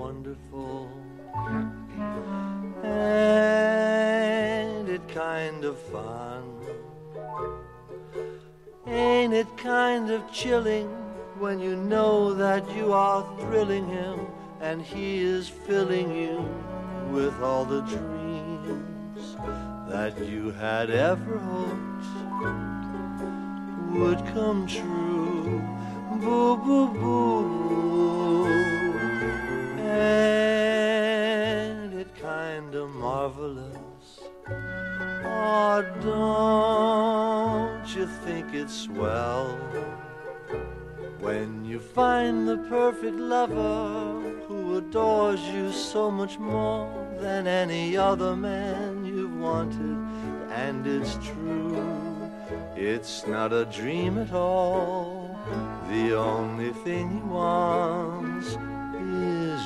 wonderful? Ain't it kind of fun? Ain't it kind of chilling when you know that you are thrilling him and he is filling you with all the dreams that you had ever hoped would come true? Boo, boo, boo. Ain't it kind of marvelous? Oh, don't you think it's swell when you find the perfect lover who adores you so much more than any other man you've wanted? And it's true, it's not a dream at all. The only thing he wants is